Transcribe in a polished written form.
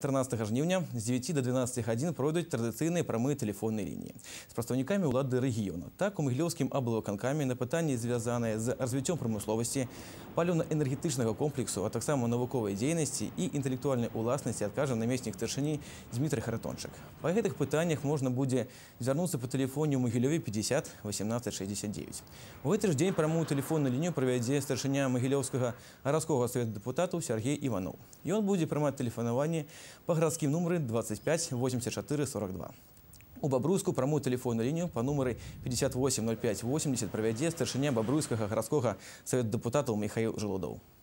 13 жніўня з 9 до 12 гадзін пройдуць традыцыйныя прамыя тэлефонныя лініі з прадстаўнікамі ўлады рэгіёну. Так, у Магілёўскім аблвыканкаме на пытанні, звязаныя з развіццём прамысловасці, паліўна-энергетычнага комплексу, а таксама навуковай дзейнасці і інтэлектуальнай уласнасці адкажа намеснік старшыні Дмітрый Харатончык. Па гэтых пытаннях можна будзе звярнуцца па тэлефоне ў Магілёве 50 18 69. У гэты ж дзень прамую тэлефонную лінію правядзе старшыня Магілёўскага гарадскога савета дэпутатаў Сергей Іванов. Ён будзе прымаць тэлефанаванне по гарадскім нумары 25 84 42. У Бабруйску прамую тэлефонную лінію па нумары 58 05 80 правядзе старшыня Бабруйскага гарадскога савета дэпутатаў Михаил Желудов.